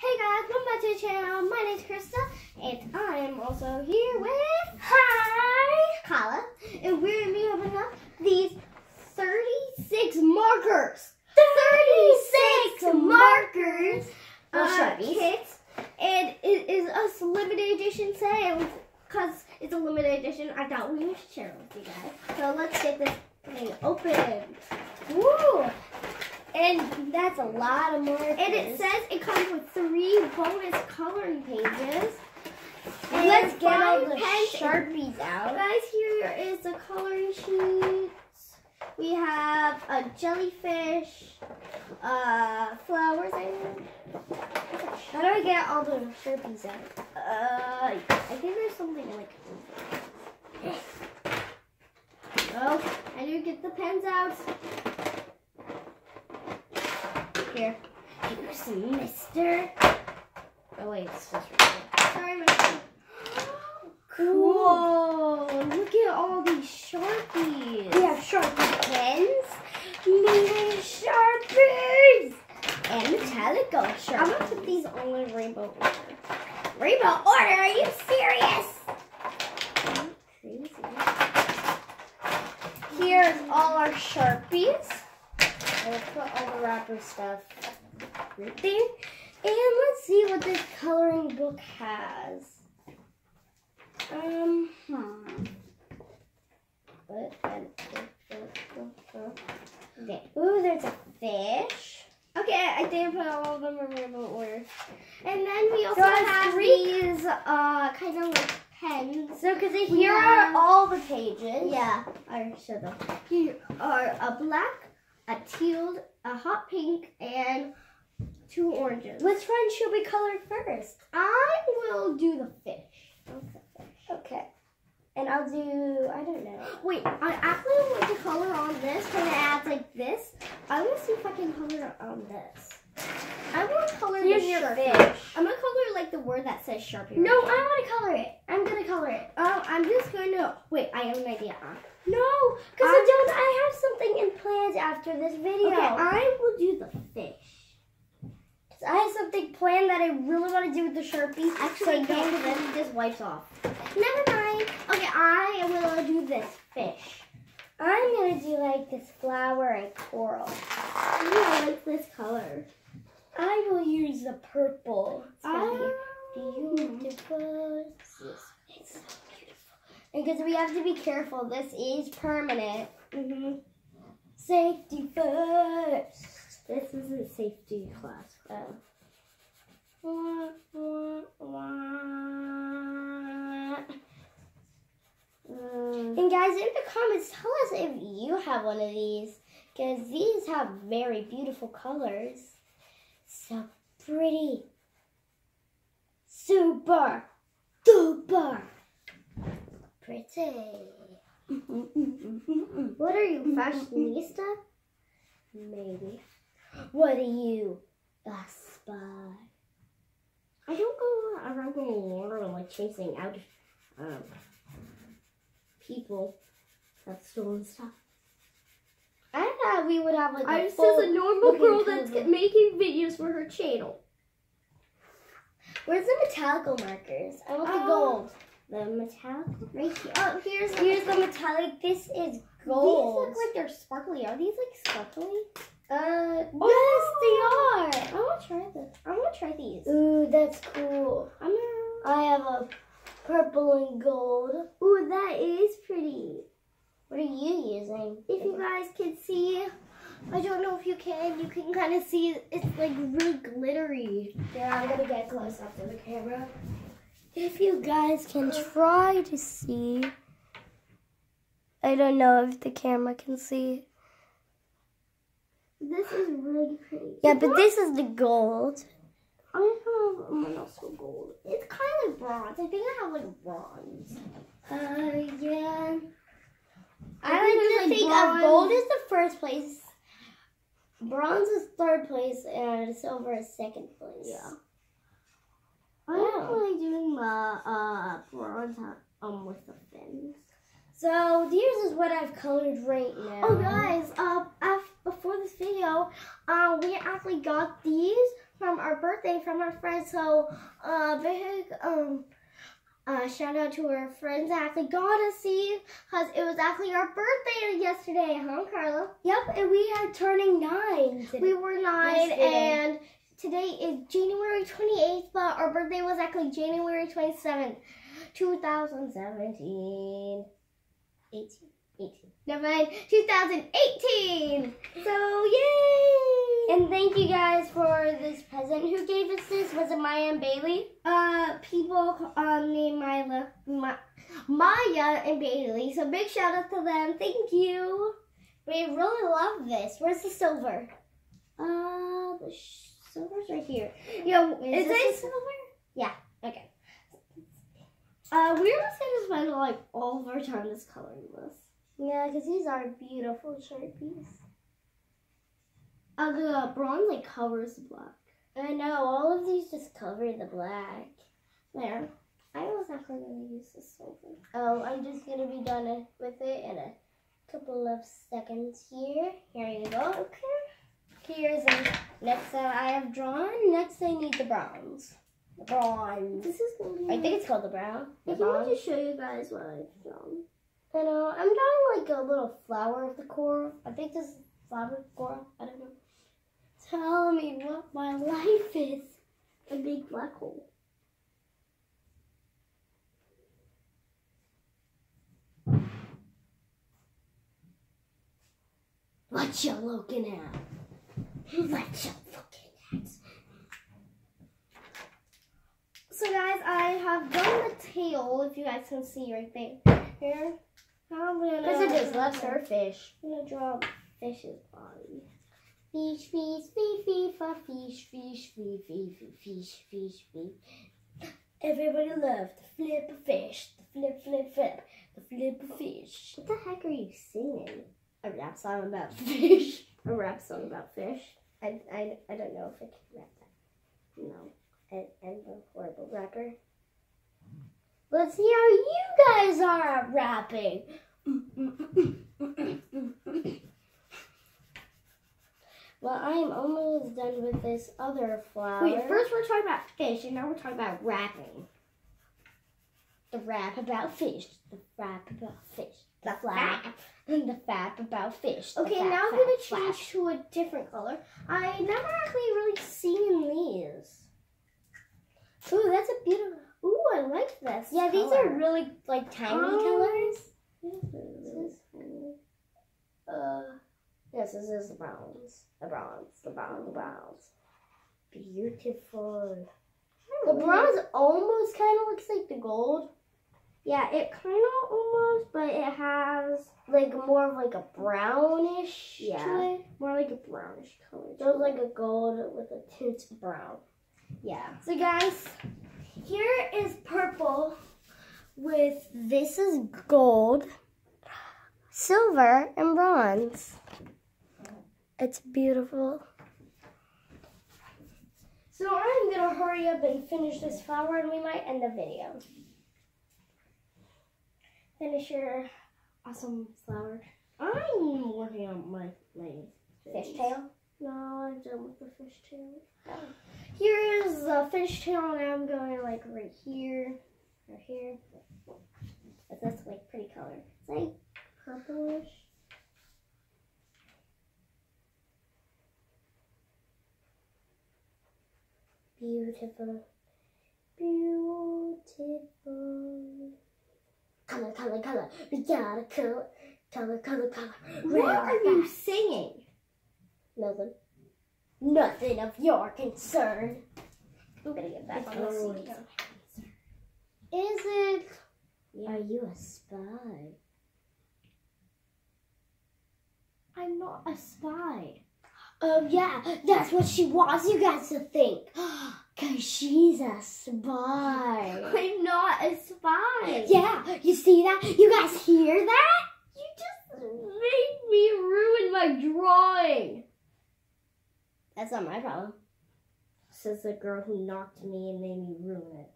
Hey guys, welcome back to the channel. My name's Krista, and I'm also here with Kala, and we're gonna be opening up these 36 markers. 36 markers kits, and it is a limited edition set. Because it's a limited edition, I thought we would share it with you guys. So let's get this thing open. Woo! And that's a lot of markers. And it says it comes with 3 bonus coloring pages. And let's get all the Sharpies out. Guys, here is the coloring sheets. We have a jellyfish, flowers. How do I get all the Sharpies out? I think there's something like. Oh, I need to get the pens out. Here. Here's Mister. Oh wait, it's just right here. Sorry, Mister. Cool. Look at all these Sharpies. We have Sharpie pens, mini Sharpies, and Metallico Sharpies. I'm gonna put these all in rainbow order. Rainbow order? Are you serious? Crazy. Here's all our Sharpies. I'll put all the wrapper stuff right there. And let's see what this coloring book has. Okay. Ooh, there's a fish. Okay, I think I put all of them in rainbow order. And then we also have these kind of like pens. So, because here are all the pages. Yeah, I'll show them. Here are a black, a teal, a hot pink, and 2 oranges. Which one should we color first? I will do the fish. Okay. And I'll do, I don't know. Wait, I actually want to color on this because it adds like this. I want to see if I can color on this. I want to color the Sharpie. I'm going to color like the word that says Sharpie. No, I want to color it. I'm going to color it. I'm just going to, wait, I have an idea. No, because I have something in plans after this video. Okay, I will do the fish. I have something planned that I really want to do with the Sharpies. Actually, so then just wipes off. Never mind. Okay, I will do this fish. I'm going to do like this flower and coral. I like this color. I will use the purple. It's going to be beautiful. It's so beautiful. And because we have to be careful, this is permanent. Safety first. This isn't safety class. And guys, in the comments, tell us if you have one of these, because these have very beautiful colors. So pretty. Super duper pretty. What are you, fashionista? Maybe. What are you, a spy? I don't go around the world like chasing out people that stolen stuff. I thought we would have like I'm just a normal girl that's making videos for her channel. Where's the Metallico markers? I want the gold. The metallic right here. Oh, here's the metallic. This is gold. These look like they're sparkly. Are these like sparkly? Yes, they are. I want to try this. I want to try these. Ooh, that's cool. I have a purple and gold. Ooh, that is pretty. What are you using? If you guys can see, I don't know if you can. You can kind of see it's like really glittery. Yeah, I'm gonna get close up to the camera. If you guys can try to see. I don't know if the camera can see. This is really pretty. Yeah, but this is the gold. I have mine also gold. It's kind of bronze. I think I have like bronze. Yeah. I like to think of gold is the first place. Bronze is 3rd place and silver is 2nd place. Yeah. I'm really doing the bronze with the fins. So these is what I've colored right now. Oh guys, before this video, we actually got these from our birthday from our friends. So big shout out to our friends that actually got to see, because it was actually our birthday yesterday, huh, Carla? Yep, and we are turning 9. We were 9, yesterday. and today is January 28th, but our birthday was actually January 27th, 2017. 18. Never mind, 2018. So, yay! And thank you guys for this present. Who gave us this? Was it Maya and Bailey? People named Maya and Bailey. So big shout out to them. Thank you. We really love this. Where's the silver? The silver's right here. Yo, is it silver? Yeah. Okay. We're just gonna spend like all of our time just coloring this. Yeah, because these are beautiful Sharpies. The bronze like covers the black. I know, all of these just cover the black. There. I was actually going to use the silver. Oh, I'm just going to be done with it in a couple of seconds here. Here you go. Okay. Here's the next that I have drawn. Next I need the browns. The bronze. This is going to be... I think it's called the brown. I want to show you guys what I've drawn. I know, I'm drawing like a little flower of the coral. I think this is flower coral. I don't know. Tell me what my life is. A big black hole. What you looking at? What you looking at? So guys, I have done the tail, if you guys can see right there. Here. Because it just loves her fish. I'm going to draw fish's body. Fish, fish, fish, fish, fish, fish, fish, fish, fish, fish, fish. Everybody loves to flip a fish, the flip, flip, flip, the flip a fish. What the heck are you singing? A rap song about fish. A rap song about fish? I don't know if I can rap that. No, I'm a horrible rapper. Let's see how you guys are at rapping. Well, I am almost done with this other flower. Wait, first we're talking about fish, and now we're talking about rapping. The rap about fish. The rap about fish. The flap. The fap about fish. Okay, fap, now I'm fap, going to flap. change to a different color. I never actually really seen these. Ooh, that's a beautiful. Ooh, I like this. Yeah, these color. are really like tiny colors. Yes, this is the browns. The browns. Beautiful. The bronze almost kind of looks like the gold. Yeah, it kind of almost, but it has like more of like a brownish to it. More like a brownish color. So it's like a gold with a tint of brown. Yeah. So guys, here is purple with this is gold, silver, and bronze. It's beautiful. So I'm going to hurry up and finish this flower and we might end the video. Finish your awesome flower. I'm working on my Fishtail? No, I'm done with the fishtail. Oh. Here is the fishtail, and I'm going like right here, or here. That's like pretty color. It's like purplish. Beautiful. Beautiful. Color, color, color. We gotta color. Color, color, color. What are you singing? Nothing. Nothing of your concern. I'm gonna get back on the the seat. seat. Is it? Are you a spy? I'm not a spy. Oh yeah, that's what she wants you guys to think. Cause she's a spy. I'm not a spy. Yeah, you see that? You guys hear that? You just made me ruin my drawing. That's not my problem. Says the girl who knocked me and made me ruin it.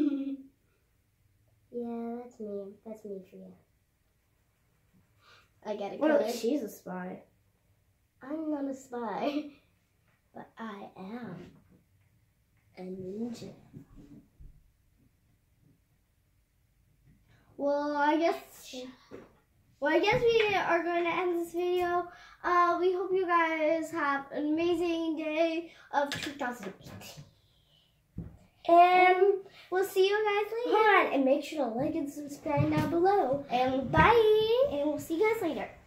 Yeah, that's me. That's me for you. I get it. Well, she's a spy. I'm not a spy, but I am. a ninja. Well, I guess we are going to end this video. We hope you guys have an amazing day of 2018. And we'll see you guys later. Hold on, and make sure to like and subscribe down below. And bye. And we'll see you guys later.